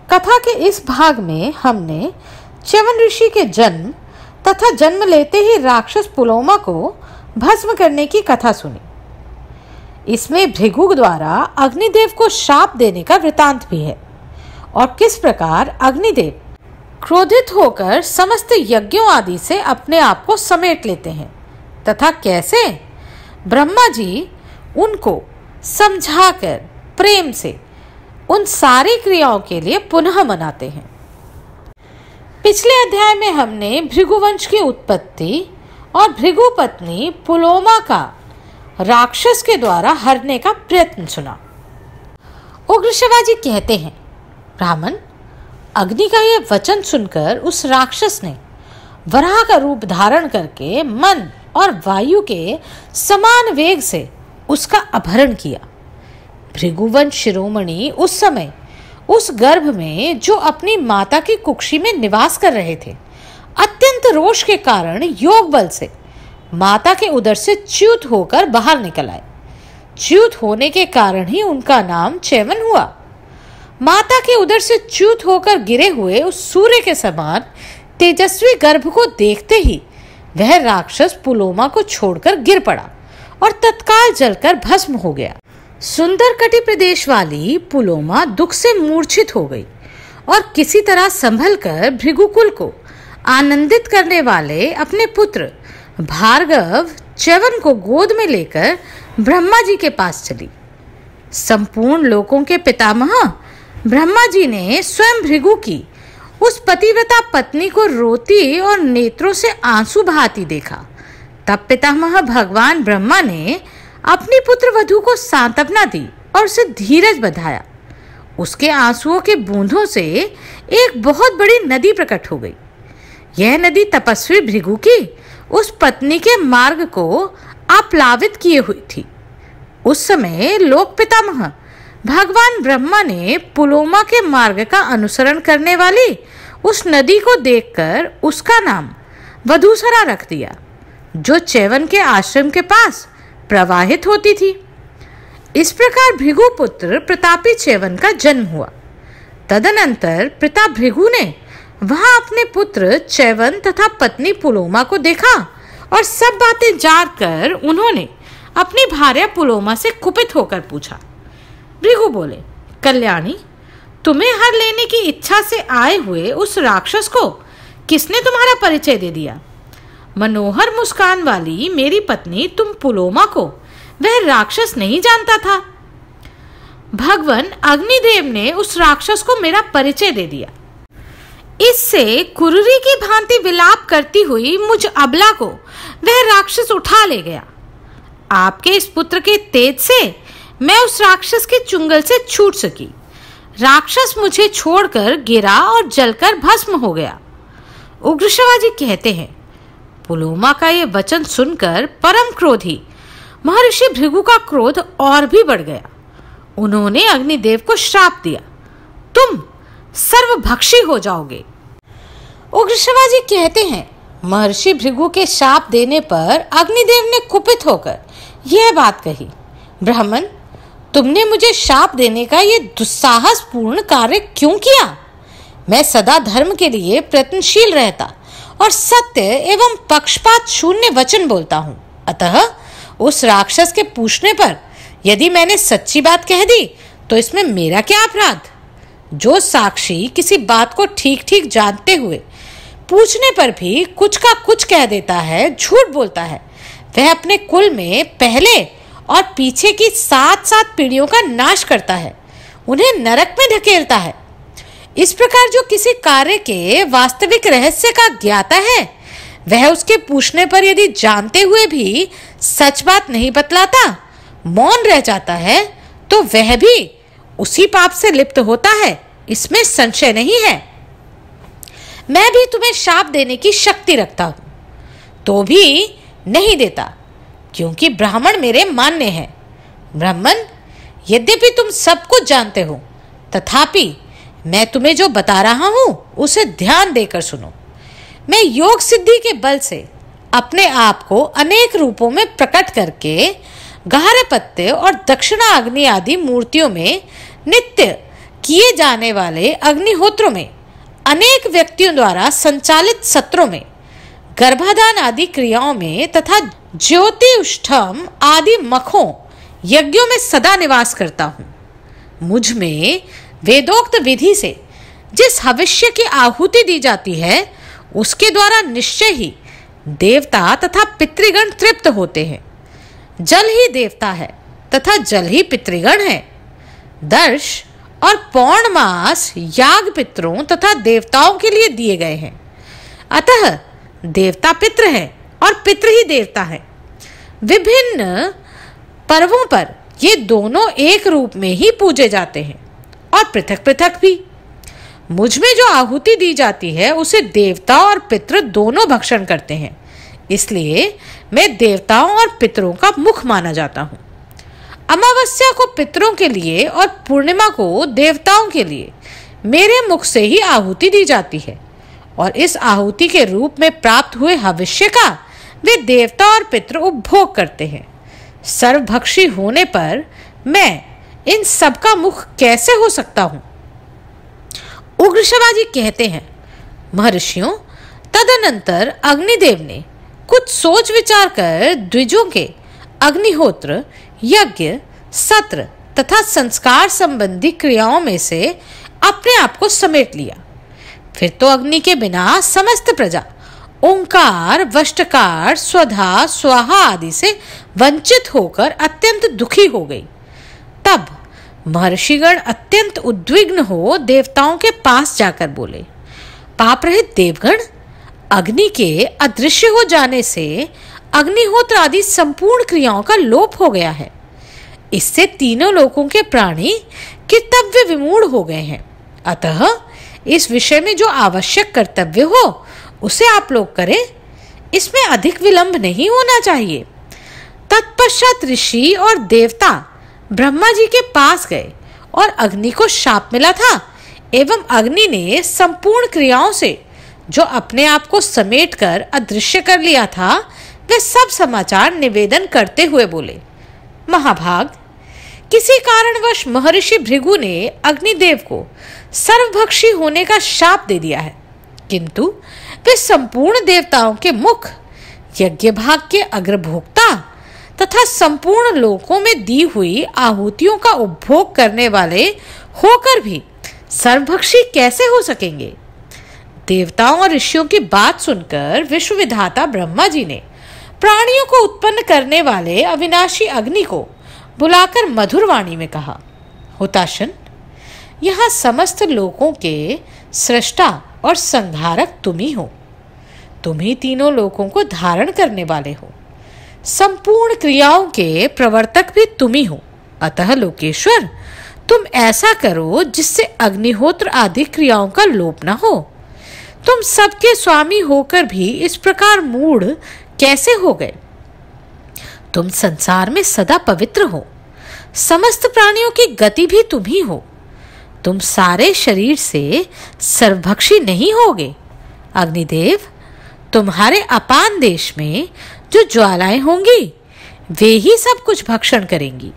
कथा के इस भाग में हमने च्यवन ऋषि के जन्म तथा जन्म लेते ही राक्षस पुलोमा को भस्म करने की कथा सुनी। इसमें भृगु द्वारा अग्निदेव को शाप देने का वृतांत भी है और किस प्रकार अग्निदेव क्रोधित होकर समस्त यज्ञों आदि से अपने आप को समेट लेते हैं तथा कैसे ब्रह्मा जी उनको समझाकर प्रेम से उन सारी क्रियाओं के लिए पुनः मनाते हैं। पिछले अध्याय में हमने भृगुवंश की उत्पत्ति और भृगु पत्नी पुलोमा का राक्षस के द्वारा हरने का प्रयत्न सुना। उग्रसेवा जी कहते हैं, ब्राह्मण, अग्नि का यह वचन सुनकर उस राक्षस ने वराह का रूप धारण करके मन और वायु के समान वेग से उसका अपहरण किया। भृगुवंश शिरोमणि उस समय उस गर्भ में जो अपनी माता की कुक्षी में निवास कर रहे थे, अत्यंत रोष के कारण योग बल से माता के उदर से च्युत होकर बाहर निकल आए। च्युत होने के कारण ही उनका नाम च्यवन हुआ। माता के उदर से च्युत होकर गिरे हुए उस सूर्य के समान तेजस्वी गर्भ को देखते ही वह राक्षस पुलोमा को छोड़कर गिर पड़ा और तत्काल जलकर भस्म हो गया। सुंदर कटि प्रदेश वाली पुलोमा दुख से मूर्छित हो गई और किसी तरह संभलकर भृगुकुल को आनंदित करने वाले अपने पुत्र भार्गव च्यवन को गोद में लेकर ब्रह्मा जी के पास चली। संपूर्ण लोकों के पितामह ब्रह्मा जी ने स्वयं भृगु की उस पतिव्रता पत्नी को रोती और नेत्रों से आंसू बहाती देखा। तब पितामह भगवान ब्रह्मा ने अपनी पुत्र वधू को सांत्वना दी और उसे धीरज बंधाया। उसके आंसुओं के बूंदों से एक बहुत बड़ी नदी प्रकट हो गई। यह नदी तपस्वी भृगु की उस पत्नी के मार्ग को आप्लावित किए हुई थी। उस समय लोक पितामह भगवान ब्रह्मा ने पुलोमा के मार्ग का अनुसरण करने वाली उस नदी को देखकर उसका नाम वधूसरा रख दिया, जो च्यवन के आश्रम के पास प्रवाहित होती थी। इस प्रकार भृगु पुत्र प्रतापी च्यवन का जन्म हुआ। तदनंतर पिता भृगु ने वहां अपने पुत्र च्यवन तथा पत्नी पुलोमा को देखा और सब बातें जानकर उन्होंने अपनी भार्या पुलोमा से कुपित होकर पूछा। भृगु बोले, कल्याणी, तुम्हें हर लेने की इच्छा से आए हुए उस राक्षस को किसने तुम्हारा परिचय दे दिया? मनोहर मुस्कान वाली मेरी पत्नी तुम पुलोमा को वह राक्षस नहीं जानता था। भगवान अग्निदेव ने उस राक्षस को मेरा परिचय दे दिया। इससे कुरुरी की भांति विलाप करती हुई मुझ अबला को वह राक्षस उठा ले गया। आपके इस पुत्र के तेज से मैं उस राक्षस के चुंगल से छूट सकी। राक्षस मुझे छोड़कर गिरा और जलकर भस्म हो गया। उग्रसेवा जी कहते हैं, पुलोमा का ये वचन सुनकर परम क्रोधी महर्षि भृगु का क्रोध और भी बढ़ गया। उन्होंने अग्निदेव को श्राप दिया, तुम सर्वभक्षी हो जाओगे। उग्रसेवा जी कहते हैं, महर्षि भृगु के श्राप देने पर अग्निदेव ने कुपित होकर यह बात कही, ब्राह्मण, तुमने मुझे शाप देने का ये दुस्साहसपूर्ण कार्य क्यों किया? मैं सदा धर्म के लिए प्रयत्नशील रहता और सत्य एवं पक्षपात शून्य वचन बोलता हूँ। अतः उस राक्षस के पूछने पर यदि मैंने सच्ची बात कह दी तो इसमें मेरा क्या अपराध? जो साक्षी किसी बात को ठीक ठीक जानते हुए पूछने पर भी कुछ का कुछ कह देता है, झूठ बोलता है, वह अपने कुल में पहले और पीछे की 7-7 पीढ़ियों का नाश करता है, उन्हें नरक में धकेलता है। इस प्रकार जो किसी कार्य के वास्तविक रहस्य का ज्ञाता है, वह उसके पूछने पर यदि जानते हुए भी सच बात नहीं बतलाता, मौन रह जाता है, तो वह भी उसी पाप से लिप्त होता है, इसमें संशय नहीं है। मैं भी तुम्हें शाप देने की शक्ति रखता हूं, तो भी नहीं देता, क्योंकि ब्राह्मण मेरे मान्य हैं। ब्राह्मण, यद्यपि तुम सब कुछ जानते हो, तथापि मैं तुम्हें जो बता रहा हूं उसे ध्यान देकर सुनो। मैं योग सिद्धि के बल से अपने आप को अनेक रूपों में प्रकट करके गारहपत्य और दक्षिणा अग्नि आदि मूर्तियों में नित्य किए जाने वाले अग्निहोत्रों में अनेक व्यक्तियों द्वारा संचालित सत्रों में, गर्भाधान आदि क्रियाओं में तथा ज्योतिष्ठम आदि मखों यज्ञों में सदा निवास करता हूँ। मुझ में वेदोक्त विधि से जिस हविष्य की आहुति दी जाती है उसके द्वारा निश्चय ही देवता तथा पितृगण तृप्त होते हैं। जल ही देवता है तथा जल ही पितृगण है। दर्श और पौर्णमास याग पितरों तथा देवताओं के लिए दिए गए हैं। अतः देवता पितृ है और पितृ ही देवता है। विभिन्न पर्वों पर ये दोनों एक रूप में ही पूजे जाते हैं और पृथक पृथक भी। मुझ में जो आहुति दी जाती है उसे देवता और पितृ दोनों भक्षण करते हैं, इसलिए मैं देवताओं और पितरों का मुख माना जाता हूँ। अमावस्या को पितरों के लिए और पूर्णिमा को देवताओं के लिए मेरे मुख से ही आहुति दी जाती है और इस आहुति के रूप में प्राप्त हुए हविष्य का वे देवता और पितृ उपभोग करते हैं। सर्वभक्षी होने पर मैं इन सब का मुख कैसे हो सकता हूँ? उग्रश्रवा जी कहते हैं, महर्षियों, तदनंतर अग्निदेव ने कुछ सोच विचार कर द्विजों के अग्निहोत्र, यज्ञ, सत्र तथा संस्कार संबंधी क्रियाओं में से अपने आप को समेट लिया। फिर तो अग्नि के बिना समस्त प्रजा ओंकार, वष्टकार, स्वधा, स्वाहा आदि से वंचित होकर अत्यंत दुखी हो गई। तब महर्षिगण अत्यंत उद्विग्न हो देवताओं के पास जाकर बोले, पाप रहित देवगण, अग्नि के अदृश्य हो जाने से अग्निहोत्र आदि संपूर्ण क्रियाओं का लोप हो गया है। इससे तीनों लोकों के प्राणी कर्तव्य विमूढ़ हो गए हैं। अतः इस विषय में जो आवश्यक कर्तव्य हो उसे आप लोग करें, इसमें अधिक विलंब नहीं होना चाहिए। तत्पश्चात ऋषि और देवता ब्रह्मा जी के पास गए और अग्नि को शाप मिला था एवं अग्नि ने संपूर्ण क्रियाओं से जो अपने आप को समेटकर अदृश्य कर लिया था वे सब समाचार निवेदन करते हुए बोले, महाभाग, किसी कारणवश महर्षि भृगु ने अग्निदेव को सर्वभक्षी होने का शाप दे दिया है, किंतु वे संपूर्ण देवताओं के मुख, यज्ञ भाग के अग्रभोक्ता तथा संपूर्ण लोकों में दी हुई आहुतियों का उपभोग करने वाले होकर भी सर्वभक्षी कैसे हो सकेंगे? देवताओं और ऋषियों की बात सुनकर विश्व विधाता ब्रह्मा जी ने प्राणियों को उत्पन्न करने वाले अविनाशी अग्नि को बुलाकर मधुर वाणी में कहा, हुताशन, यहाँ समस्त लोकों के सृष्टा और संहारक तुम ही हो। तुम ही तीनों लोकों को धारण करने वाले हो। संपूर्ण क्रियाओं के प्रवर्तक भी तुम ही हो। अतः लोकेश्वर, तुम ऐसा करो जिससे अग्निहोत्र आदि क्रियाओं का लोप न हो। तुम सबके स्वामी होकर भी इस प्रकार मूढ़ कैसे हो गए? तुम संसार में सदा पवित्र हो। समस्त प्राणियों की गति भी तुम ही हो। तुम सारे शरीर से सर्वभक्षी नहीं होगे। अग्निदेव, तुम्हारे अपान देश में जो ज्वालाएं होंगी वे ही सब कुछ भक्षण करेंगी।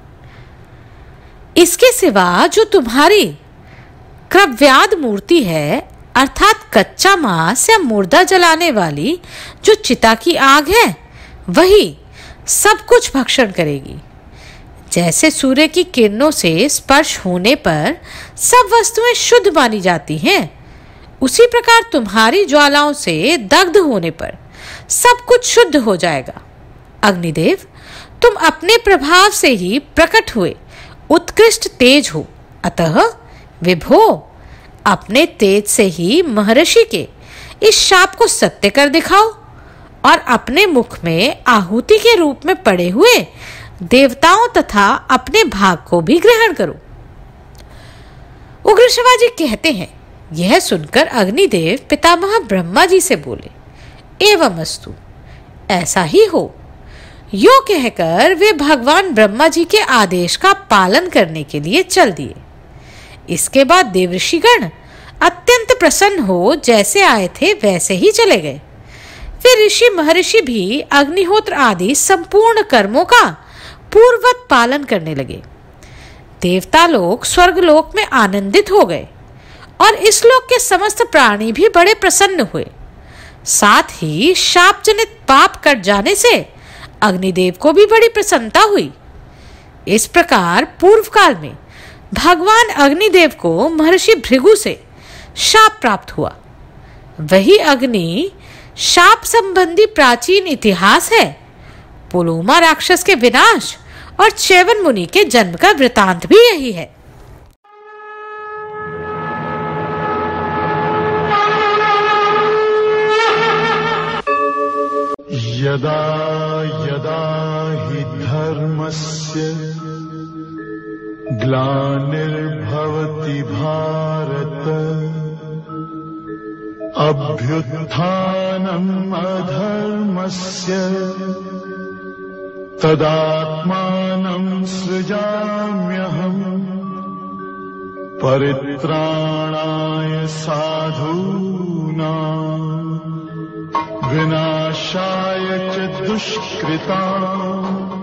इसके सिवा जो तुम्हारी क्रव्याद मूर्ति है, अर्थात कच्चा मांस या मुर्दा जलाने वाली जो चिता की आग है, वही सब कुछ भक्षण करेगी। जैसे सूर्य की किरणों से स्पर्श होने पर सब वस्तुएं शुद्ध मानी जाती हैं, उसी प्रकार तुम्हारी ज्वालाओं से दग्ध होने पर सब कुछ शुद्ध हो जाएगा। अग्निदेव, तुम अपने प्रभाव से ही प्रकट हुए उत्कृष्ट तेज हो। अतः विभो, अपने तेज से ही महर्षि के इस शाप को सत्य कर दिखाओ और अपने मुख में आहुति के रूप में पड़े हुए देवताओं तथा अपने भाग को भी ग्रहण करो। उग्रश्रवा जी कहते हैं, यह सुनकर अग्निदेव पितामह ब्रह्मा जी से बोले, एवं अस्तु, ऐसा ही हो। यो कहकर वे भगवान ब्रह्मा जी के आदेश का पालन करने के लिए चल दिए। इसके बाद देवऋषिगण अत्यंत प्रसन्न हो जैसे आए थे वैसे ही चले गए। फिर ऋषि महर्षि भी अग्निहोत्र आदि संपूर्ण कर्मों का पूर्ववत पालन करने लगे। देवता लोग स्वर्गलोक में आनंदित हो गए और इस लोक के समस्त प्राणी भी बड़े प्रसन्न हुए। साथ ही शाप जनित पाप कट जाने से अग्निदेव को भी बड़ी प्रसन्नता हुई। इस प्रकार पूर्व काल में भगवान अग्निदेव को महर्षि भृगु से शाप प्राप्त हुआ। वही अग्नि शाप संबंधी प्राचीन इतिहास है। पुलोमा राक्षस के विनाश और च्यवन मुनि के जन्म का वृतांत भी यही है। यदा यदा हि धर्मस्य ग्लानिर्भवति भारत अभ्युत्थानम् अधर्मस्य तदात्मानं सृजाम्यहम् परित्राणाय साधूनां विनाशाय च दुष्कृताम्।